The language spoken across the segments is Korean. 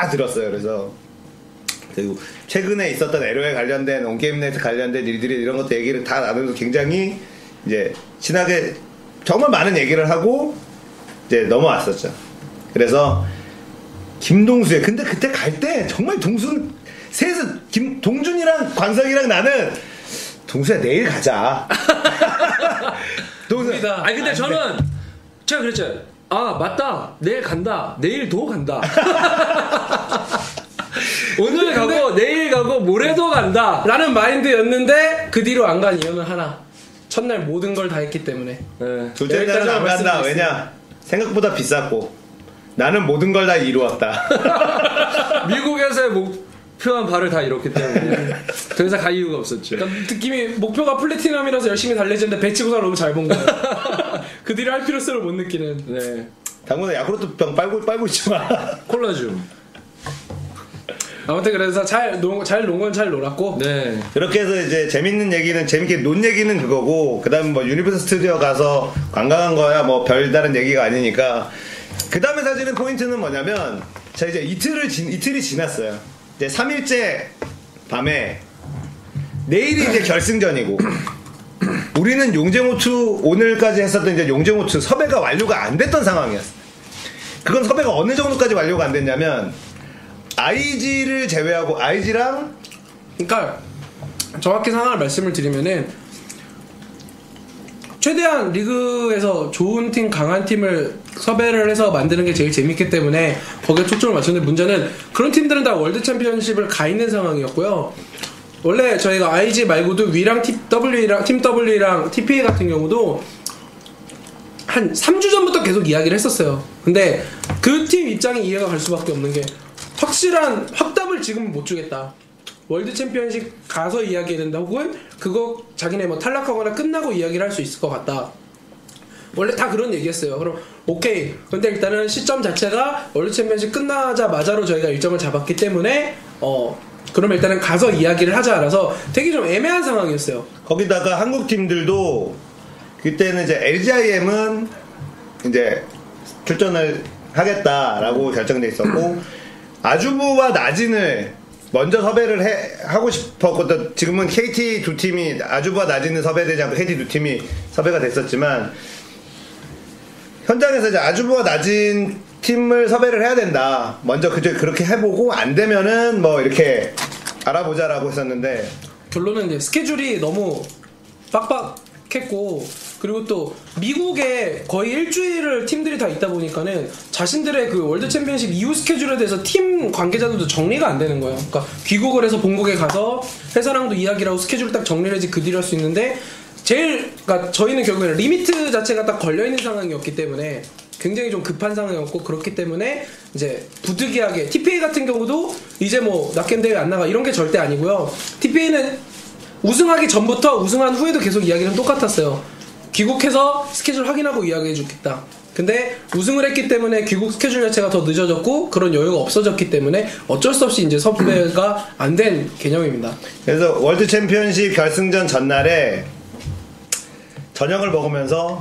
다 들었어요. 그래서 그리고 최근에 있었던 LO에 관련된 온게임넷 관련된 일들이 이런 것도 얘기를 다 나누면서 굉장히 이제 친하게 정말 많은 얘기를 하고 이제 넘어왔었죠. 그래서 김동수에 근데 그때 갈 때 정말 동순 셋은 동준이랑 광석이랑 나는 동수야 내일 가자. 동수. 아니 근데 저는 제가 그랬죠. 아 맞다 내일 간다 내일도 간다. 오늘 가고 내일 가고 모레도 간다 라는 마인드였는데 그 뒤로 안 간 이유는 하나. 첫날 모든 걸 다 했기 때문에. 네. 둘째 날은 안 간다. 왜냐 생각보다 비쌌고 나는 모든 걸 다 이루었다. 미국에서의 목표한 바를 다 이뤘기 때문에 더 이상 갈 이유가 없었죠. 그러니까 느낌이 목표가 플래티넘이라서 열심히 달래지는데 배치고사 너무 잘 본 거예요. 그 뒤로 할 필요성을 못 느끼는. 네. 당분간 야쿠르트 병 빨고 있지 마. 콜라 좀. 아무튼 그래서 잘 논 건 잘 놀았고. 네. 그렇게 해서 이제 재밌는 얘기는 재밌게 논 얘기는 그거고 그다음 뭐 유니버설 스튜디오 가서 관광한 거야 뭐 별다른 얘기가 아니니까. 그다음에 사실은 포인트는 뭐냐면 자 이제 이틀이 지났어요. 이제 3일째 밤에 내일이 이제 결승전이고 우리는 용쟁호투 오늘까지 했었던 이제 용쟁호투 섭외가 완료가 안 됐던 상황이었어. 그건 섭외가 어느 정도까지 완료가 안 됐냐면 IG를 제외하고 IG랑 그러니까 정확히 상황을 말씀을 드리면은 최대한 리그에서 좋은 팀, 강한 팀을 섭외를 해서 만드는 게 제일 재밌기 때문에 거기에 초점을 맞췄는데 문제는 그런 팀들은 다 월드 챔피언십을 가 있는 상황이었고요. 원래 저희가 IG 말고도 위랑 팀 W랑 TPA 같은 경우도 한 3주 전부터 계속 이야기를 했었어요. 근데 그 팀 입장이 이해가 갈 수밖에 없는 게 확실한 확답을 지금 못 주겠다. 월드 챔피언십 가서 이야기해야 된다. 혹은 그거 자기네 뭐 탈락하거나 끝나고 이야기를 할 수 있을 것 같다. 원래 다 그런 얘기했어요. 그럼 오케이. 근데 일단은 시점 자체가 월드 챔피언십 끝나자마자로 저희가 일정을 잡았기 때문에 그러면 일단은 가서 이야기를 하자라서 되게 좀 애매한 상황이었어요. 거기다가 한국 팀들도 그때는 이제 LGIM은 이제 출전을 하겠다라고 결정돼 있었고 아주부와 나진을 먼저 섭외를 하고 싶었거든. 지금은 KT 두 팀이 아주부와 나진은 섭외되지 않고 KT 두 팀이 섭외가 됐었지만 현장에서 이제 아주부와 나진 팀을 섭외를 해야 된다. 먼저 그렇게 해보고 안 되면은 뭐 이렇게 알아보자라고 했었는데 결론은 이제 스케줄이 너무 빡빡했고 그리고 또 미국에 거의 일주일을 팀들이 다 있다 보니까는 자신들의 그 월드 챔피언십 이후 스케줄에 대해서 팀 관계자들도 정리가 안 되는 거예요. 그러니까 귀국을 해서 본국에 가서 회사랑도 이야기를 하고 스케줄 딱 정리를 해야지 그 뒤로 할 수 있는데 그러니까 저희는 결국에는 리미트 자체가 딱 걸려있는 상황이었기 때문에 굉장히 좀 급한 상황이었고 그렇기 때문에 이제 부득이하게 TPA 같은 경우도 이제 뭐 낙겜 대회 안 나가 이런 게 절대 아니고요. TPA는 우승하기 전부터 우승한 후에도 계속 이야기는 똑같았어요. 귀국해서 스케줄 확인하고 이야기해주겠다. 근데 우승을 했기 때문에 귀국 스케줄 자체가 더 늦어졌고 그런 여유가 없어졌기 때문에 어쩔 수 없이 이제 섭외가 안 된 개념입니다. 그래서 월드 챔피언십 결승전 전날에 저녁을 먹으면서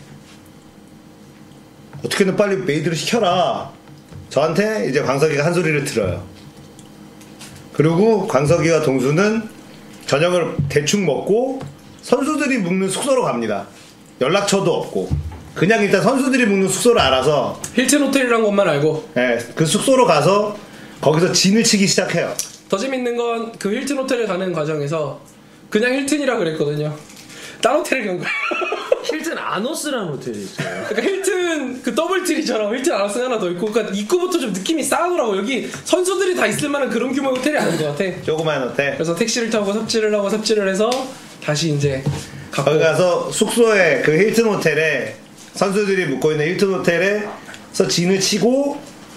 어떻게든 빨리 메이드를 시켜라. 저한테 이제 광석이가 한 소리를 들어요. 그리고 광석이와 동수는 저녁을 대충 먹고 선수들이 묵는 숙소로 갑니다. 연락처도 없고 그냥 일단 선수들이 묵는 숙소를 알아서 힐튼 호텔이란 것만 알고 그 숙소로 가서 거기서 진을 치기 시작해요. 더 재밌는 건 그 힐튼 호텔에 가는 과정에서 그냥 힐튼이라 그랬거든요. 딴 호텔을 간 거예요. 힐튼 아노스라는 호텔이 있어요. 그러니까 힐튼 그 더블트리처럼 힐튼 아노스 하나 더 있고 그러니까 입구부터 좀 느낌이 싸하더라고. 여기 선수들이 다 있을 만한 그런 규모의 호텔이 아닌 것 같아. 조그만 호텔. 그래서 택시를 타고 삽질을 하고 삽질을 해서 다시 이제 거기 가서 숙소에 그 힐튼 호텔에 선수들이 묵고 있는 힐튼 호텔에서 진을 치고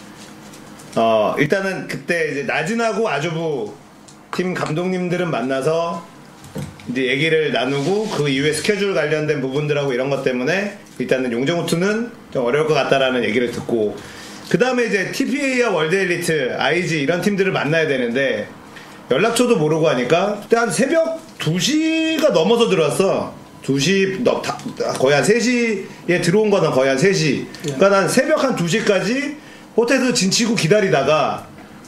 일단은 그때 이제 나진하고 아주부 팀 감독님들은 만나서 이제 얘기를 나누고 그 이후에 스케줄 관련된 부분들하고 이런 것 때문에 일단은 용정호투는 좀 어려울 것 같다라는 얘기를 듣고 그 다음에 이제 TPA와 월드 엘리트, IG 이런 팀들을 만나야 되는데 연락처도 모르고 하니까 그때 한 새벽 2시가 넘어서 들어왔어. 2시 거의 한 3시에 들어온 거는 거의 한 3시. 그러니까 난 새벽 한 2시까지 호텔에서 진치고 기다리다가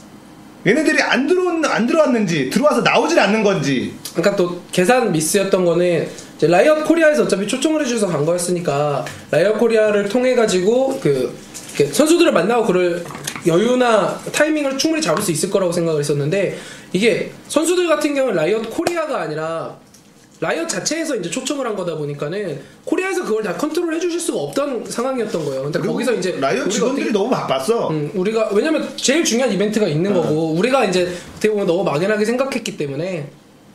얘네들이 안 들어왔는지 들어와서 나오질 않는 건지. 그러니까 또 계산 미스였던 거는 이제 라이엇 코리아에서 어차피 초청을 해주셔서 간 거였으니까 라이엇 코리아를 통해 가지고 선수들을 만나고 그럴 여유나 타이밍을 충분히 잡을 수 있을 거라고 생각을 했었는데, 이게 선수들 같은 경우는 라이엇 코리아가 아니라 라이엇 자체에서 이제 초청을 한 거다 보니까는 코리아에서 그걸 다 컨트롤 해주실 수가 없던 상황이었던 거예요. 근데 거기서 이제 라이엇 직원들이 너무 바빴어. 우리가 왜냐면 제일 중요한 이벤트가 있는 거고, 우리가 이제 어떻게 보면 너무 막연하게 생각했기 때문에.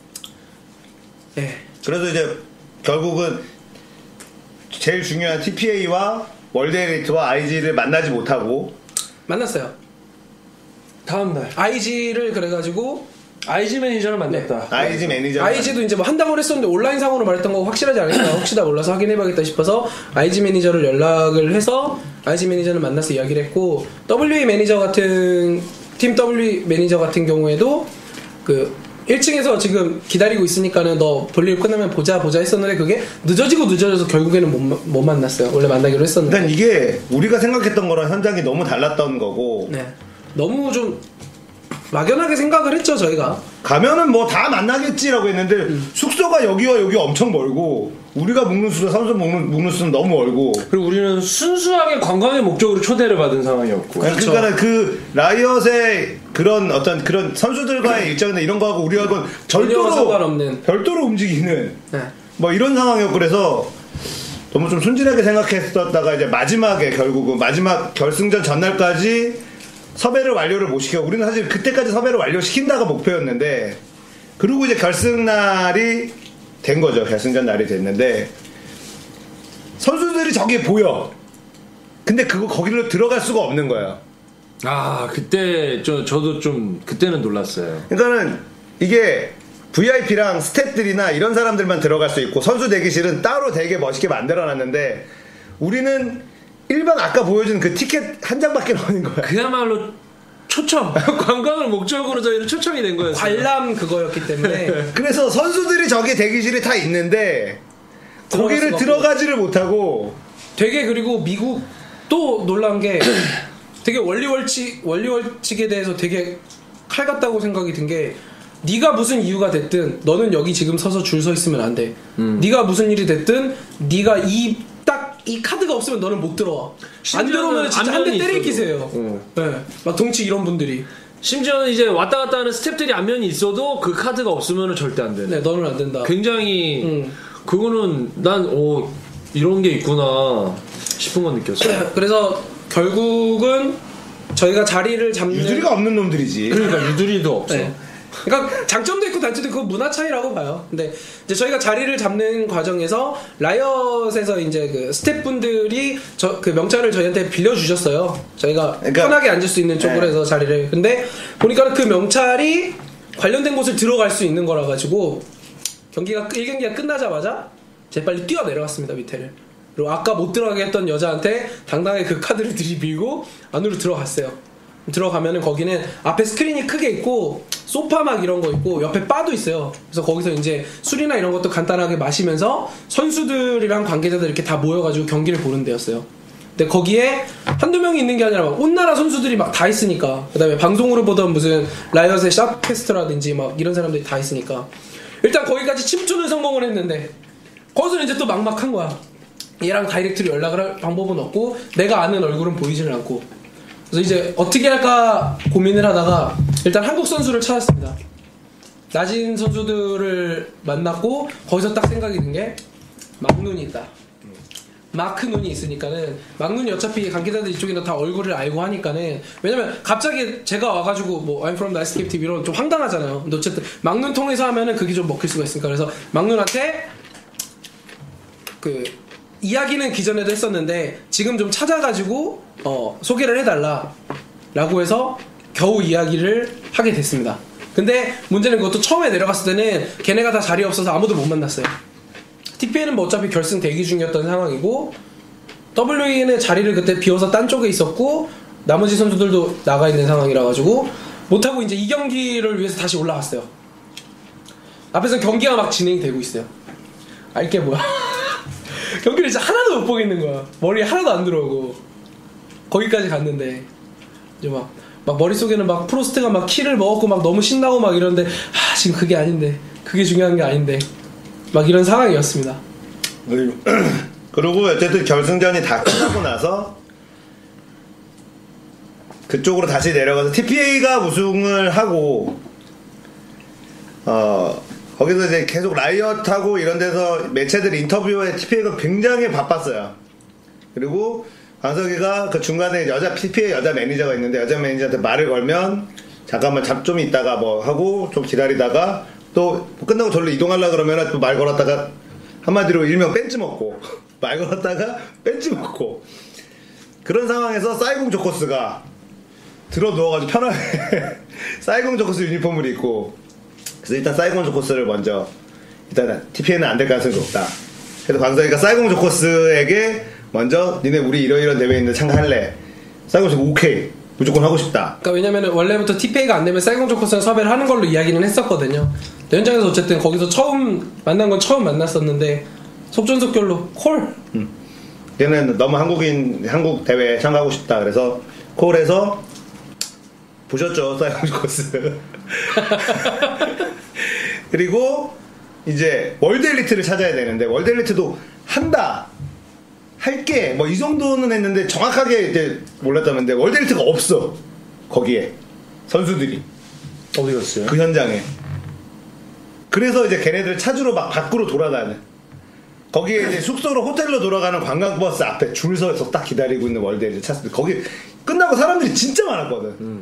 그래서 이제 결국은 제일 중요한 TPA와 월드엘리트와 IG를 만나지 못하고 만났어요. 다음날 IG를 그래가지고 IG 매니저를 만났다. IG 매니저. IG도 이제 뭐 한다고 했었는데 온라인 상으로 말했던 거 확실하지 않으니까 혹시 다 몰라서 확인해봐야겠다 싶어서 IG 매니저를 연락을 해서 IG 매니저를 만나서 이야기를 했고, WA 매니저 같은 팀 W 매니저 같은 경우에도 1층에서 지금 기다리고 있으니까는 너 볼일 끝나면 보자 했었는데 그게 늦어져서 결국에는 못 만났어요. 원래 만나기로 했었는데. 일단 이게 우리가 생각했던 거랑 현장이 너무 달랐던 거고. 네. 너무 좀 막연하게 생각을 했죠, 저희가. 가면은 뭐 다 만나겠지라고 했는데 숙소가 여기와 여기 엄청 멀고, 우리가 묵는 숙소, 선수 묵는 숙소는 너무 멀고. 그리고 우리는 순수하게 관광의 목적으로 초대를 받은 상황이었고. 그렇죠. 그러니까 그 라이엇의 그런 어떤 그런 선수들과의 일정이나 이런 거하고 우리하고는 전혀 상관없는 별도로 움직이는 네. 뭐 이런 상황이었고, 그래서 너무 좀 순진하게 생각했었다가 이제 마지막에 결국은 마지막 결승전 전날까지 섭외를 완료를 못 시켜. 우리는 사실 그때까지 섭외를 완료시킨다가 목표였는데, 그리고 이제 결승날이 된 거죠. 결승전 날이 됐는데 선수들이 저기에 보여. 근데 거기로 들어갈 수가 없는 거예요. 아, 그때 저도 좀 그때는 놀랐어요. 그러니까는 이게 VIP랑 스태프들이나 이런 사람들만 들어갈 수 있고 선수 대기실은 따로 되게 멋있게 만들어놨는데, 우리는 일반 아까 보여준 그 티켓 한 장밖에 없는 거야. 그야말로 초청 관광을 목적으로 저희는 초청이 된 거였어요. 관람 그거였기 때문에. 그래서 선수들이 저기 대기실에 다 있는데 거기를 들어가지를 못하고. 되게, 그리고 미국 또 놀란 게 되게 원리월칙에 대해서 되게 칼 같다고 생각이 든 게, 네가 무슨 이유가 됐든 너는 여기 지금 서서 줄 서 있으면 안 돼. 네가 무슨 일이 됐든 네가 이 카드가 없으면 너는 못 들어와. 안 들어오면 진짜 한 대 때릴 기세예요. 네. 막 덩치 이런 분들이. 심지어는 이제 왔다 갔다 하는 스태프들이 안면이 있어도 그 카드가 없으면 절대 안 돼. 네, 너는 안 된다. 굉장히 그거는 난 이런 게 있구나 싶은 건 느꼈어요. 그래서 결국은 저희가 자리를 잡는, 유두리가 없는 놈들이지. 그러니까 유두리도 없어. 네. 그러니까 장점도 있고 단점도 있고 문화 차이라고 봐요. 근데 이제 저희가 자리를 잡는 과정에서 라이엇에서 이제 그 스태프분들이 그 명찰을 저희한테 빌려주셨어요. 저희가 그러니까, 편하게 앉을 수 있는 쪽으로 해서 자리를. 근데 보니까 그 명찰이 관련된 곳을 들어갈 수 있는 거라 가지고 1경기가 끝나자마자 재빨리 뛰어 내려갔습니다, 밑에를. 그리고 아까 못 들어가게 했던 여자한테 당당하게 그 카드를 들이밀고 안으로 들어갔어요. 들어가면은 거기는 앞에 스크린이 크게 있고 소파 막 이런 거 있고 옆에 바도 있어요. 그래서 거기서 이제 술이나 이런 것도 간단하게 마시면서 선수들이랑 관계자들 이렇게 다 모여가지고 경기를 보는 데였어요. 근데 거기에 한두 명이 있는 게 아니라 막 온 나라 선수들이 막 다 있으니까, 그 다음에 방송으로 보던 무슨 라이엇의 샷캐스트라든지 막 이런 사람들이 다 있으니까 일단 거기까지 침투는 성공을 했는데, 거기서 이제 또 막막한 거야. 얘랑 다이렉트로 연락을 할 방법은 없고 내가 아는 얼굴은 보이지는 않고. 그래서 이제 어떻게 할까 고민을 하다가 일단 한국 선수를 찾았습니다. 나진 선수들을 만났고 거기서 딱 생각이 든 게 막눈이 있다. 마크 눈이 있으니까는, 막눈이 어차피 관계자들 이쪽에는 다 얼굴을 알고 하니까는, 왜냐면 갑자기 제가 와가지고 뭐 I'm from Nice Cape TV 이런 좀 황당하잖아요. 근데 어쨌든 막눈 통해서 하면은 그게 좀 먹힐 수가 있으니까, 그래서 막눈한테 그 이야기는 기존에도 했었는데 지금 좀 찾아가지고 소개를 해달라 라고 해서 겨우 이야기를 하게 됐습니다. 근데 문제는 그것도 처음에 내려갔을 때는 걔네가 다 자리 없어서 아무도 못 만났어요. TPA는 뭐 어차피 결승 대기 중이었던 상황이고, WA는 자리를 그때 비워서 딴 쪽에 있었고 나머지 선수들도 나가 있는 상황이라 가지고 못하고 이제 이 경기를 위해서 다시 올라갔어요. 앞에서 경기가 막 진행이 되고 있어요. 알게 뭐야. 경기를 진짜 하나도 못 보겠는 거야. 머리에 하나도 안 들어오고. 거기까지 갔는데 이제 막 막 머릿속에는 막 프로스트가 막 키를 먹었고 막 너무 신나고 막 이런데 지금 그게 아닌데 그게 중요한 게 아닌데 막 이런 상황이었습니다. 그리고 어쨌든 결승전이 다 끝나고 나서 그쪽으로 다시 내려가서 TPA가 우승을 하고 거기서 이제 계속 라이엇하고 이런 데서 매체들 인터뷰에 TPA가 굉장히 바빴어요. 그리고 광석이가 그 중간에 TPA 여자 매니저가 있는데 여자 매니저한테 말을 걸면 잠깐만 좀 있다가 뭐 하고 좀 기다리다가 또 끝나고 절로 이동하려고 그러면 또 말 걸었다가 한마디로 일명 벤치 먹고 말 걸었다가 벤치 먹고 그런 상황에서 사이공 조커스가 들어 누워가지고 편하게 사이공 조커스 유니폼을 입고 그래서 일단 사이공 조커스를 먼저 일단 TPA는 안 될 가능성이 높다. 그래서 광석이가 사이공 조커스에게 먼저 니네 우리 이런 대회에 있는데 참가할래? 사이공 조커스 오케이 무조건 하고 싶다. 그러니까 왜냐면은 원래부터 TPA가 안 되면 사이공 조커스는 섭외를 하는 걸로 이야기는 했었거든요. 현장에서 어쨌든 거기서 처음 만난 건 처음 만났었는데 속전속결로 콜. 걔는 너무 한국 대회에 참가하고 싶다. 그래서 콜해서 보셨죠 사이공 조커스. 그리고 이제 월드 엘리트를 찾아야 되는데 월드 엘리트도 한다. 할게 뭐 이 정도는 했는데 정확하게 이제 몰랐다는데 월드 엘리트가 없어. 거기에 선수들이 어디 갔어요? 그 현장에. 그래서 이제 걔네들 찾으러 막 밖으로 돌아다녀. 거기에 이제 숙소로 호텔로 돌아가는 관광버스 앞에 줄 서서 딱 기다리고 있는 월드 엘리트 찾을 때 거기 끝나고 사람들이 진짜 많았거든.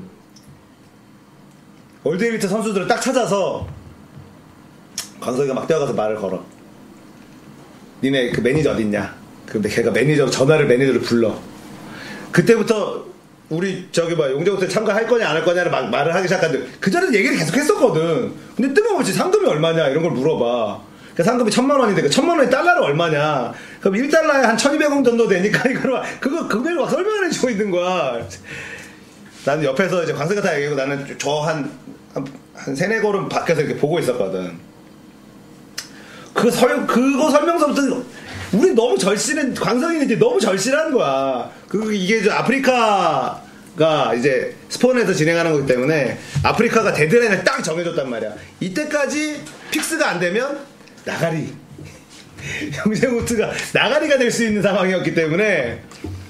월드 엘리트 선수들을 딱 찾아서 광석이가 막 뛰어가서 말을 걸어. 니네 그 매니저 어딨냐? 근데 걔가 매니저를 불러. 그때부터 우리 용재 호텔 참가할 거냐 안 할 거냐를 막 말을 하기 시작하는데 그 전에 얘기를 계속 했었거든. 근데 뜬금없이 상금이 얼마냐 이런 걸 물어봐. 그 상금이 1,000만 원인데 그 1,000만 원이 달러로 얼마냐? 그럼 1달러에 한 1,200원 정도 되니까 이걸 그거 금액을 막 설명을 해주고 있는 거야. 나는 옆에서 이제 광석이가 다 얘기하고 나는 저 한 3-4걸음 밖에서 이렇게 보고 있었거든. 그거 설명서부터 우리 너무 절실한 광석이는 이제 너무 절실한 거야. 이게 이제 아프리카가 이제 스폰에서 진행하는 거기 때문에 아프리카가 데드라인을 딱 정해줬단 말이야. 이때까지 픽스가 안 되면 나가리. 영재무트가 나가리가 될 수 있는 상황이었기 때문에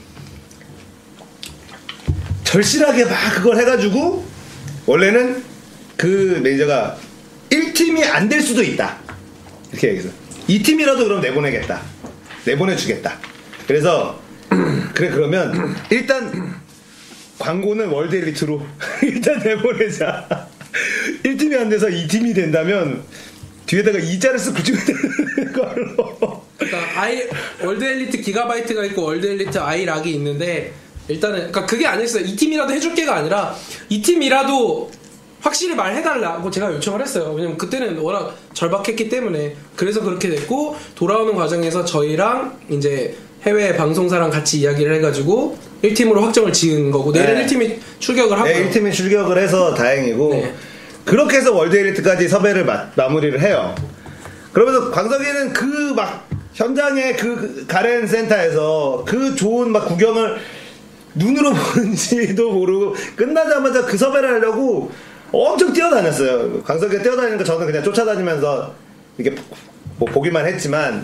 절실하게 막 그걸 해가지고 원래는 그 매니저가 1팀이 안 될 수도 있다. 이렇게 얘기했어. 2팀이라도 그럼 내보내주겠다. 그래서 그러면 일단 광고는 월드 엘리트로 일단 내보내자. 1팀이 안 돼서 2팀이 된다면 뒤에다가 2자를 쓰고 붙이면 되는 걸로. 그러니까 월드 엘리트 기가바이트가 있고 월드 엘리트 아이락이 있는데 일단은 그러니까 그게 아니었어요. 2팀이라도 해줄게가 아니라 2팀이라도 확실히 말해달라고 제가 요청을 했어요. 왜냐면 그때는 워낙 절박했기 때문에. 그래서 그렇게 됐고 돌아오는 과정에서 저희랑 이제 해외 방송사랑 같이 이야기를 해가지고 1팀으로 확정을 지은 거고 내일은 네. 1팀이 출격을 하고 네, 1팀이 출격을 해서 다행이고 네. 그렇게 해서 월드 엘리트까지 섭외를 마무리를 해요. 그러면서 광석이는 그 막 현장의 그 가렌 센터에서 그 좋은 막 구경을 눈으로 보는지도 모르고 끝나자마자 그 섭외를 하려고 엄청 뛰어다녔어요. 광석이가 뛰어다니니까 저는 그냥 쫓아다니면서 이렇게 뭐 보기만 했지만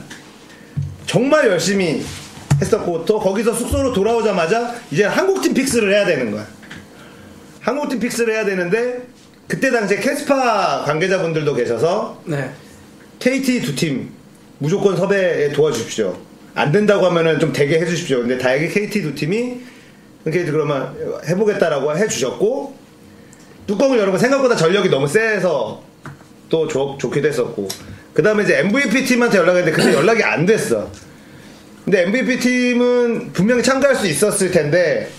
정말 열심히 했었고 또 거기서 숙소로 돌아오자마자 이제 한국팀 픽스를 해야 되는 거야. 한국팀 픽스를 해야 되는데 그때 당시에 캐스파 관계자분들도 계셔서 네. KT 2팀 무조건 섭외에 도와주십시오. 안 된다고 하면은 좀 되게 해주십시오. 근데 다행히 KT 2팀이 KT 그러면 해보겠다라고 해주셨고 뚜껑을 열어보면 생각보다 전력이 너무 세서 또 좋기도 했었고 그 다음에 이제 MVP 팀한테 연락했는데 그때 연락이 안 됐어. 근데 MVP 팀은 분명히 참가할 수 있었을 텐데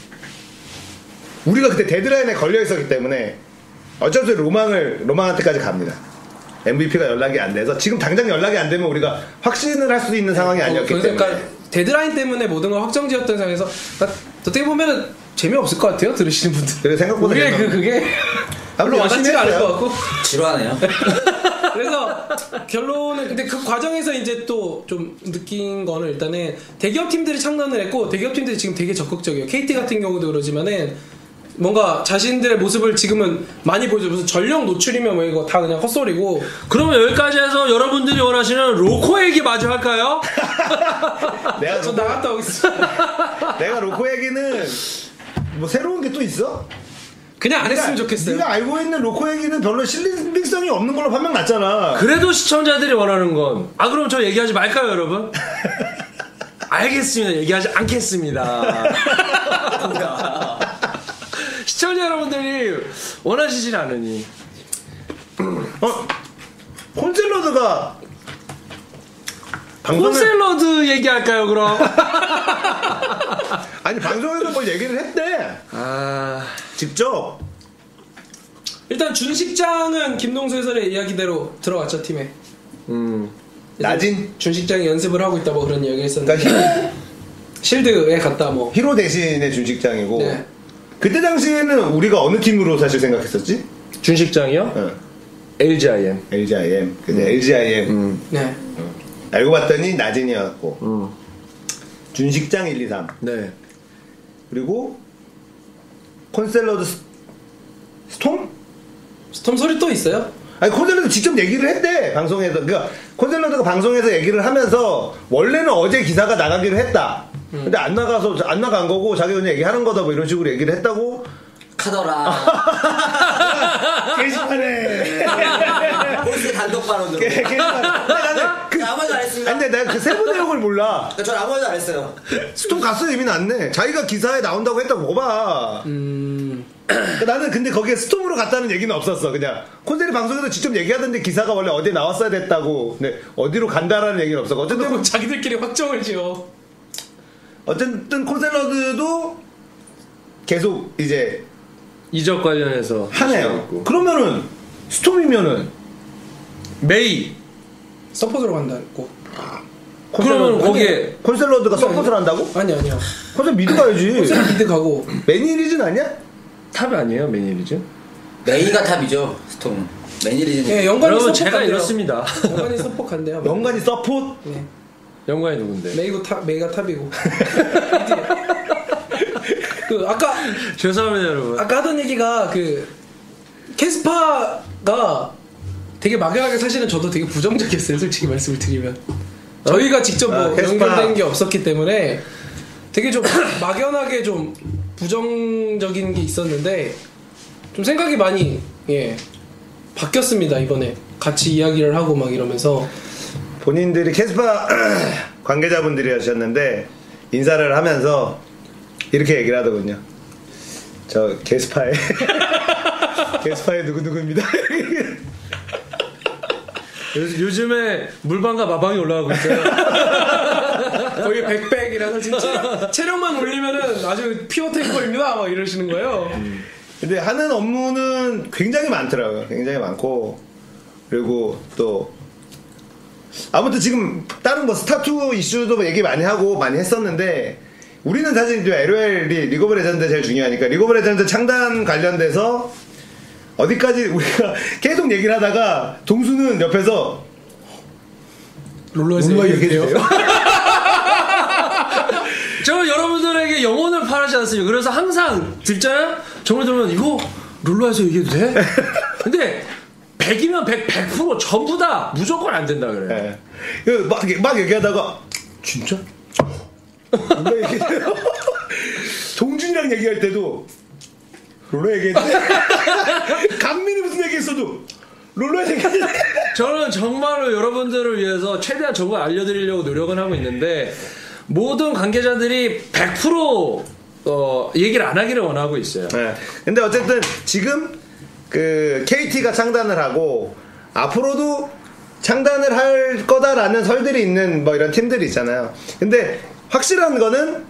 우리가 그때 데드라인에 걸려 있었기 때문에 어쩔 수 없이 로망한테까지 갑니다. MVP가 연락이 안 돼서 지금 당장 연락이 안 되면 우리가 확신을 할 수 있는 상황이 아니었기 때문에 그러니까 데드라인 때문에 모든 걸 확정지었던 상황에서 어떻게 보면은 재미없을 것 같아요 들으시는 분들. 그래 생각보다 우리의 그게 별로 와닿지가 않을 것 같고 지루하네요. 그래서 결론은 근데 그 과정에서 이제 또 좀 느낀 거는 일단은 대기업 팀들이 창단을 했고 대기업 팀들이 지금 되게 적극적이에요. KT 같은 경우도 그러지만은 뭔가 자신들의 모습을 지금은 많이 보여줘. 무슨 전력 노출이면 뭐 이거 다 그냥 헛소리고. 그러면 여기까지 해서 여러분들이 원하시는 로코 얘기 마저 할까요? 내가 저 로코, 나갔다 오겠습니다. 내가 로코 얘기는 뭐 새로운 게 또 있어? 그냥 안 했으면 좋겠어요. 네가 알고 있는 로코 얘기는 별로 신빙성이 없는 걸로 판명 났잖아. 그래도 시청자들이 원하는 건 그럼 저 얘기하지 말까요, 여러분? 알겠습니다. 얘기하지 않겠습니다. 시청자 여러분들이 원하시진 않으니. 콘샐러드가 방송에 콘샐러드 얘기할까요, 그럼? 아니 방송에서 뭘 얘기를 했대. 직접. 일단 준식장은 김동수 해설의 이야기대로 들어왔죠, 팀에. 나진. 준식장이 연습을 하고 있다 뭐 그런 이야기를 했었는데. 그러니까 실드에 갔다 뭐. 히로 대신에 준식장이고. 네. 그때 당시에는 우리가 어느 팀으로 사실 생각했었지? 준식장이요? 어. LGIM. LGIM. 근데 LGIM. 네. 알고 봤더니 나진이었고. 준식장 1, 2, 3. 네. 그리고 콘샐러드 스톰? 스톰 소리 또 있어요? 아니 콘샐러드 직접 얘기를 했대 방송에서. 그러니까 콘샐러드가 방송에서 얘기를 하면서 원래는 어제 기사가 나가기로 했다. 근데 안 나간 거고 자기 그냥 얘기하는 거다 뭐 이런 식으로 얘기를 했다고. 카더라. 게시판에. 보스 단독 발언으로. 나는 아무 말도 안 했습니다. 근데 내가 그 세부 내용을 몰라. 전 아무 말도 안 했어요. 스톰 갔어 이미 났네. 자기가 기사에 나온다고 했다고 먹어봐. 나는 근데 거기에 스톰으로 갔다는 얘기는 없었어. 그냥 콘셀이 방송에서 직접 얘기하던데 기사가 원래 어디에 나왔어야 됐다고. 근데 어디로 간다라는 얘기는 없었고. 어쨌든 자기들끼리 확정을 지어. 어쨌든 콘샐러드도 계속 이제 이적 관련해서 하네요. 그러면은 스톰이면은 메이. 서포트로 간다고. 그러면 거기에 콘샐러드가 서포트를 한다고? 아니야. 콘샐 미드 가야지. 미드 가고. 매니리즌 아니야? 탑 아니에요, 매니리즈? 메이가 탑이죠. 스톰. 매니리즌이. 예, 연관이 여러분 서포트 제가 간대요. 이렇습니다. 연관이 서포트 간대요. 연관이 서포트? 네. 연관이 누군데? 메이가 탑이고. 그 아까 죄송합니다, 여러분. 아까 하던 얘기가 그 캐스파가 되게 막연하게 사실은 저도 되게 부정적이었어요. 솔직히 말씀을 드리면 저희가 직접 뭐 캐스파. 연결된 게 없었기 때문에 되게 좀 막연하게 좀 부정적인 게 있었는데 좀 생각이 많이 바뀌었습니다. 이번에 같이 이야기를 하고 막 이러면서 본인들이 캐스파 관계자분들이 하셨는데 인사를 하면서 이렇게 얘기를 하더군요. 저 캐스파의 캐스파의 누구누구입니다. 요즘에 물방과 마방이 올라가고 있어요. 거의 백백이라서 진짜 체력만 올리면은 아주 피어 탱커입니다. 막 이러시는 거예요. 근데 하는 업무는 굉장히 많더라고요. 굉장히 많고 그리고 또 아무튼 지금 다른 뭐 스타2 이슈도 얘기 많이 하고 많이 했었는데 우리는 사실 이제 LOL이 리그 오브 레전드 제일 중요하니까 리그 오브 레전드 창단 관련돼서 어디까지 우리가 계속 얘기를 하다가 동수는 옆에서 롤러에서 뭔가 얘기해주세요. 저 여러분들에게 영혼을 팔하지 않습니다. 그래서 항상 듣잖아요? 정말 들으면 이거 룰러에서 얘기해도 돼? 근데 100이면 100% 전부 다 무조건 안 된다 그래요. 네. 막 얘기하다가 진짜? 뭔가 얘기해요. 동준이랑 얘기할 때도 롤러 얘기했는데 강민이 무슨 얘기했어도 롤러 얘기했는데 저는 정말로 여러분들을 위해서 최대한 정보를 알려드리려고 노력은 하고 있는데 모든 관계자들이 100% 얘기를 안 하기를 원하고 있어요. 네. 근데 어쨌든 지금 그 KT가 창단을 하고 앞으로도 창단을 할 거다라는 설들이 있는 뭐 이런 팀들이 있잖아요. 근데 확실한 거는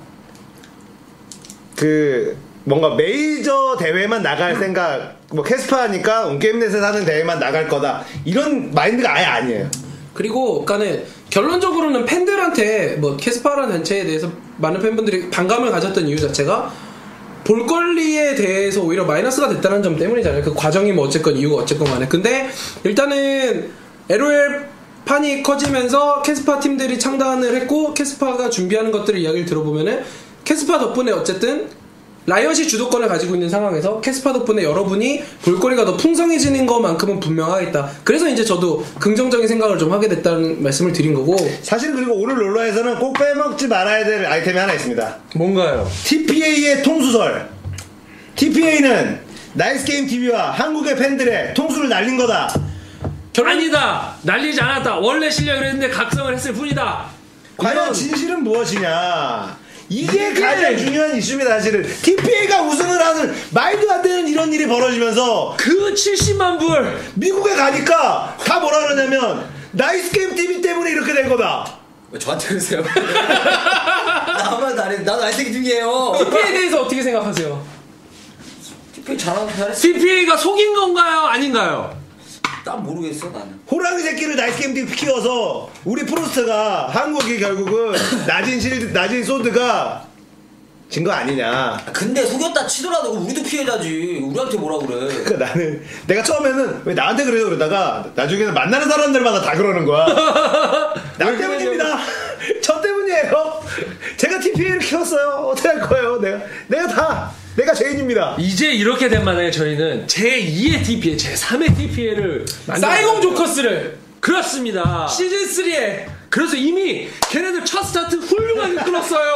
그 뭔가 메이저 대회만 나갈 생각, 뭐 캐스파니까 온게임넷에서 하는 대회만 나갈 거다 이런 마인드가 아예 아니에요. 그리고 그러니까는 결론적으로는 팬들한테 뭐 캐스파라는 단체에 대해서 많은 팬분들이 반감을 가졌던 이유 자체가 볼거리에 대해서 오히려 마이너스가 됐다는 점 때문이잖아요. 그 과정이 뭐 어쨌건 이유가 어쨌건 간에. 근데 일단은 LOL 판이 커지면서 캐스파 팀들이 창단을 했고 캐스파가 준비하는 것들을 이야기를 들어보면은 캐스파 덕분에 어쨌든 라이엇이 주도권을 가지고 있는 상황에서 캐스파 덕분에 여러분이 볼거리가 더 풍성해지는 것만큼은 분명하겠다. 그래서 이제 저도 긍정적인 생각을 좀 하게 됐다는 말씀을 드린 거고. 사실 그리고 오늘 롤러에서는 꼭 빼먹지 말아야 될 아이템이 하나 있습니다. 뭔가요? TPA의 통수설. TPA는 나이스게임 TV와 한국의 팬들의 통수를 날린 거다. 아니다. 날리지 않았다. 원래 실력을 했는데 각성을 했을 뿐이다. 과연 진실은 무엇이냐? 이게 가장 중요한 이슈입니다. 사실은 TPA가 우승을 하는 말도 안 되는 이런 일이 벌어지면서 그 70만 불 미국에 가니까 다 뭐라 그러냐면 나이스게임 TV 때문에 이렇게 된 거다. 왜 저한테 그러세요? 나 아무 말도 안 해. 나도 알색이 중이에요. TPA에 대해서 어떻게 생각하세요? TPA 잘했어. TPA가 속인 건가요? 아닌가요? 난 모르겠어 나는. 호랑이 새끼를 나이스게임 TV 키워서 우리 프로스트가 한국이 결국은 낮은 소드가 진 거 아니냐. 근데 속였다 치더라도 우리도 피해자지. 우리한테 뭐라 그래. 그러니까 나는 내가 처음에는 왜 나한테 그래요 그러다가 나중에는 만나는 사람들마다 다 그러는 거야. 나 때문입니다. 저 때문이에요. 제가 TPA를 키웠어요. 어떻게 할 거예요? 내가 죄인입니다. 이제 이렇게 된 만에 저희는 제2의 TPA, 제3의 TPA를 사이공 조커스를 그렇습니다. 시즌 3에 그래서 이미 걔네들 첫 스타트 훌륭하게 끊었어요.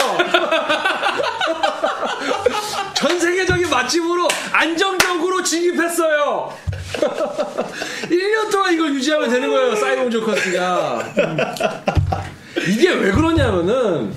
전 세계적인 맛집으로 안정적으로 진입했어요. 1년 동안 이걸 유지하면 되는 거예요. 사이공 조커스가. 이게 왜 그러냐면은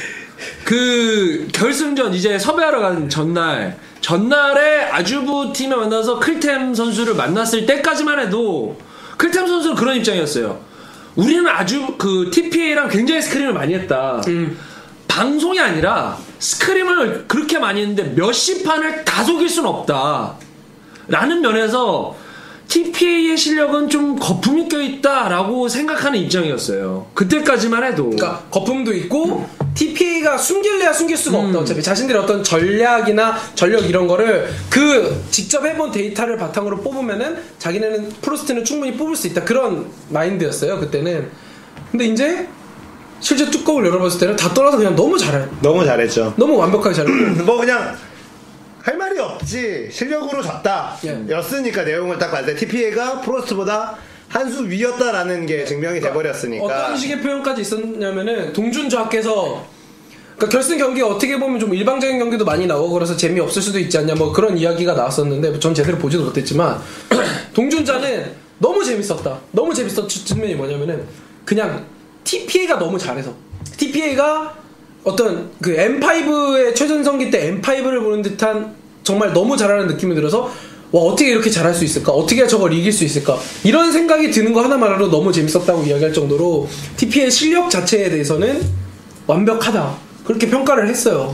그 결승전 이제 섭외하러 간 전날에 아주부 팀에 만나서 클템 선수를 만났을 때까지만 해도 클템 선수는 그런 입장이었어요. 우리는 아주 그 TPA랑 굉장히 스크림을 많이 했다. 방송이 아니라 스크림을 그렇게 많이 했는데 몇십 판을 다 속일 수는 없다. 라는 면에서 TPA의 실력은 좀 거품이 껴있다라고 생각하는 입장이었어요. 그때까지만 해도. 그러니까 거품도 있고 TPA가 숨길래야 숨길 수가 없다. 어차피 자신들의 어떤 전략이나 전력 이런 거를 그 직접 해본 데이터를 바탕으로 뽑으면은 자기네는 프로스트는 충분히 뽑을 수 있다. 그런 마인드였어요 그때는. 근데 이제 실제 뚜껑을 열어봤을 때는 다 떠나서 그냥 너무 잘해. 너무 잘했죠. 너무 완벽하게 잘했고 뭐 그냥 할 말이 없지. 실력으로 졌다. 였으니까 내용을 딱 봤을 때 TPA가 프로스트보다 한 수 위였다라는 게 증명이 돼버렸으니까. 어떤 식의 표현까지 있었냐면은 동준좌께서 그러니까 결승 경기 어떻게 보면 좀 일방적인 경기도 많이 나오고 그래서 재미없을 수도 있지 않냐 뭐 그런 이야기가 나왔었는데 전 제대로 보지도 못했지만 동준좌는 너무 재밌었다. 너무 재밌었던 측면이 뭐냐면은 그냥 TPA가 너무 잘해서 TPA가 어떤 그 M5의 최전성기 때 M5를 보는 듯한 정말 너무 잘하는 느낌이 들어서 와 어떻게 이렇게 잘할 수 있을까? 어떻게 저걸 이길 수 있을까? 이런 생각이 드는 거 하나만으로 너무 재밌었다고 이야기할 정도로 TPA의 실력 자체에 대해서는 완벽하다 그렇게 평가를 했어요.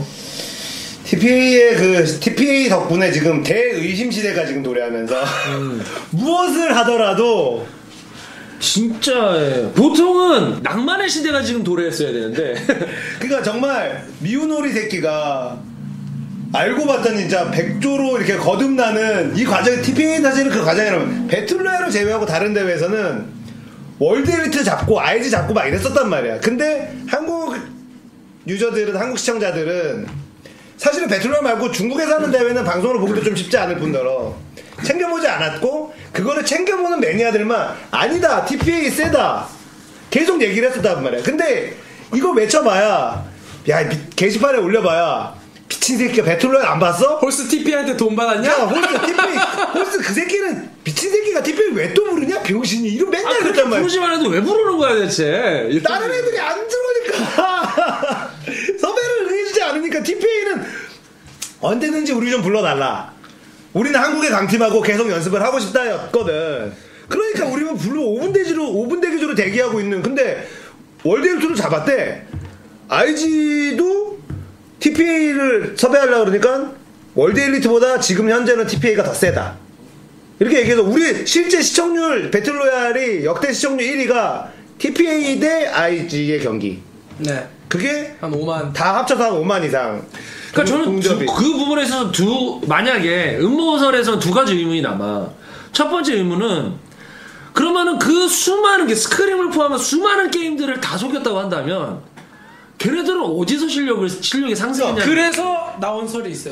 TPA 덕분에 지금 대의심 시대가 지금 도래하면서 무엇을 하더라도 진짜 보통은 낭만의 시대가 지금 도래했어야 되는데 그러니까 정말 미운오리 새끼가 알고 봤더니 진짜 백조로 이렇게 거듭나는 이 과정. TPA 사실은 그 과정이라면 배틀로얄을 제외하고 다른 대회에서는 월드 엘리트 잡고 IG 잡고 막 이랬었단 말이야. 근데 한국 유저들은 한국 시청자들은 사실은 배틀로얄 말고 중국에서 하는 대회는 방송으로 보기도 좀 쉽지 않을 뿐더러 챙겨보지 않았고 그거를 챙겨보는 매니아들만 아니다 TPA 세다 계속 얘기를 했었단 말이야. 근데 이거 외쳐봐야 야 게시판에 올려봐야 미친 새끼가 배틀로얄 안 봤어? 홀스 TPA한테 돈 받았냐? 야 홀스 그 새끼는 미친 새끼가 TPA 왜 또 부르냐 병신이 이런 맨날 그렇게 그랬단 말이야. 부르지만 해도 왜 부르는 거야 대체. 다른 애들이 안 들어오니까 섭외를 해주지 않으니까 TPA는 언제든지 우리 좀 불러달라. 우리는 한국의 강팀하고 계속 연습을 하고 싶다였거든. 그러니까 우리는 불러 5분 대기조로 대기하고 있는. 근데 월드 엘리트를 잡았대. IG도 TPA를 섭외하려고 그러니까 월드 엘리트보다 지금 현재는 TPA가 더 세다. 이렇게 얘기해서 우리 실제 시청률 배틀로얄이 역대 시청률 1위가 TPA 대 IG의 경기. 네. 그게 한 5만. 다 합쳐서 한 5만 이상. 그러니까 저는 그 부분에서 만약에 음모설에서 두 가지 의문이 남아. 첫 번째 의문은 그러면은 그 수많은 게 스크림을 포함한 수많은 게임들을 다 속였다고 한다면 걔네들은 어디서 실력이 상승했냐? 그래서 나온 설이 있어요.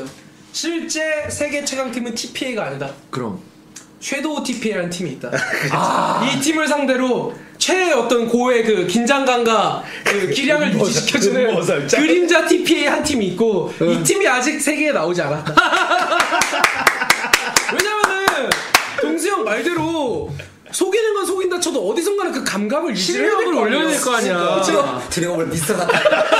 실제 세계 최강팀은 TPA가 아니다. 그럼 섀도우 TPA라는 팀이 있다. 이 팀을 상대로 최애 어떤 고의 그 긴장감과 그 기량을 유지시켜주는 음모설 짱. 그림자 TPA 한 팀이 있고 이 팀이 아직 세계에 나오지 않았다. 왜냐면은 동수형 말대로 속이는 건 속인다 쳐도 어디선가는 그 감각을 실력을 올려야 될 거 아니야. 그렇죠? 드래곤볼 비슷하다.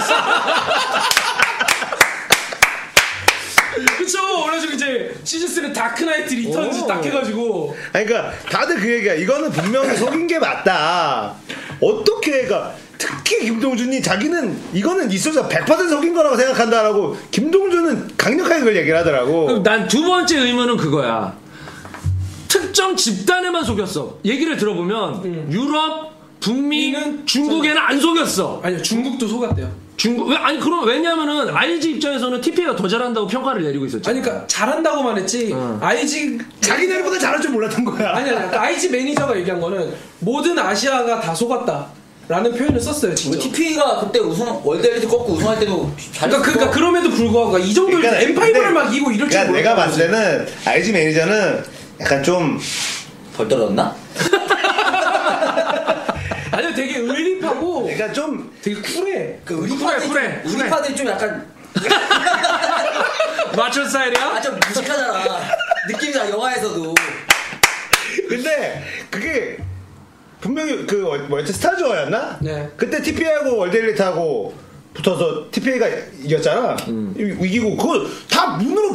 그쵸. 그래가지고 이제 시즌3 다크나이트 리턴즈 딱 해가지고 아니, 그러니까 다들 그 얘기야. 이거는 분명히 속인 게 맞다. 어떻게 그러니까 특히 김동준이 자기는 이거는 있어서 100% 속인 거라고 생각한다라고 김동준은 강력하게 그걸 얘기를 하더라고. 난 두 번째 의문은 그거야. 특정 집단에만 속였어. 얘기를 들어보면 유럽, 북미, 중국에는 안 속였어. 아니요 중국도 속았대요. 중국 아니 그럼 왜냐면은 IG 입장에서는 TPA가 더 잘한다고 평가를 내리고 있었죠. 아니 그러니까 잘한다고만 했지 IG 자기네보다 잘할 줄 몰랐던 거야. 아니 IG 매니저가 얘기한 거는 모든 아시아가 다 속았다라는 표현을 썼어요 진짜. TP가 그때 월드 엘리트 꺾고 우승할 때도 잘했어. 그러니까 그럼에도 불구하고 이 정도 그러니까 M5를 막 이기고 이럴 줄 그러니까 내가 봤을 때는 IG 매니저는 약간 좀 덜 떨어졌나? 아니요 되게 의립하고 그러니까 좀 되게 쿨해. 그 우리파들이 좀 약간 마초 스타일이야? 좀 무식하잖아. 느낌이 나 영화에서도. 근데 그게 분명히 그 뭐였지 스타즈어였나? 네. 그때 TPA하고 월드엘리트하고 붙어서 TPA가 이겼잖아. 이기고 그걸 다 눈으로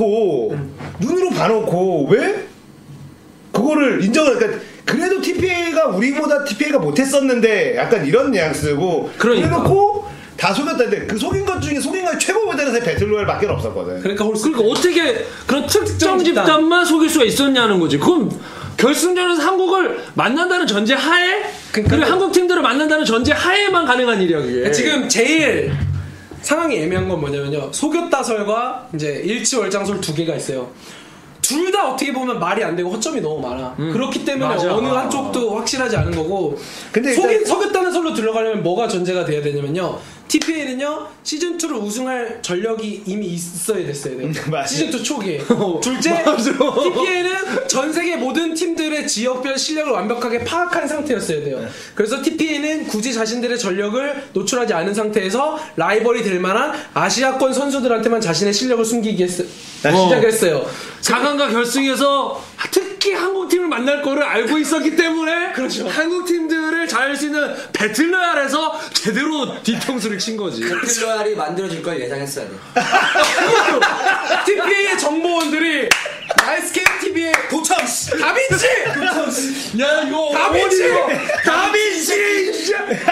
봐놓고 왜 그거를 인정을 그러니까 그래도 TPA가 우리보다 TPA가 못했었는데 약간 이런 뉘앙스고 그러니까. 그래놓고 다 속였다는데 그 속인 것 중에 최고 모델은 사실 배틀로얄밖에 없었거든. 그러니까 어떻게 그런 특정 집단만 속일 수가 있었냐는 거지. 그럼 결승전에서 한국을 만난다는 전제 하에 그리고 한국 팀들을 만난다는 전제 하에만 가능한 일이야 그게. 지금 제일 상황이 애매한 건 뭐냐면요. 속였다설과 이제 일치월장설 두 개가 있어요. 둘 다 어떻게 보면 말이 안 되고 허점이 너무 많아. 그렇기 때문에 맞아. 어느 한쪽도 확실하지 않은 거고. 근데 속였다는 설로 들어가려면 뭐가 전제가 돼야 되냐면요. TPA는요 시즌2로 우승할 전력이 이미 있어야 됐어야 돼요. 시즌2 초기에. 둘째 TPA는 전 세계 모든 팀들의 지역별 실력을 완벽하게 파악한 상태였어야 돼요. 그래서 TPA는 굳이 자신들의 전력을 노출하지 않은 상태에서 라이벌이 될 만한 아시아권 선수들한테만 자신의 실력을 숨기기 시작했어요. 4강과 결승에서 특히 한국 팀을 만날 거를 알고 있었기 때문에 그렇죠. 한국 팀들을 잘할 수 있는 배틀로얄에서 제대로 뒤통수를 친 거지. 배틀로얄이 만들어질 걸 예상했어야 돼. TPA의 정보원들이 나이스 게임 TV의 도참! 다빈치! 야 이거 다빈치!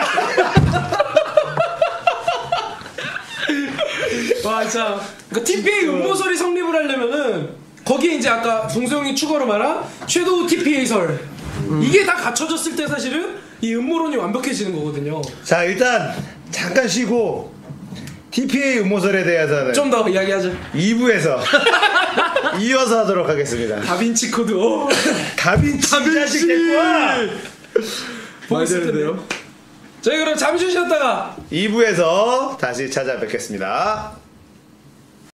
맞아. 그러니까 TPA 음모설이 성립을 하려면은 거기에 이제 아까 동수형이 추가로 말한 섀도우 TPA설 이게 다 갖춰졌을 때 사실은 이 음모론이 완벽해지는 거거든요. 자 일단 잠깐 쉬고 TPA 음모설에 대해서는 좀 더 이야기하죠. 2부에서 이어서 하도록 하겠습니다. 다빈치 코드. 다빈치 자식 됐구나. 보겠습니다. 저희 그럼 잠시 쉬었다가 2부에서 다시 찾아뵙겠습니다.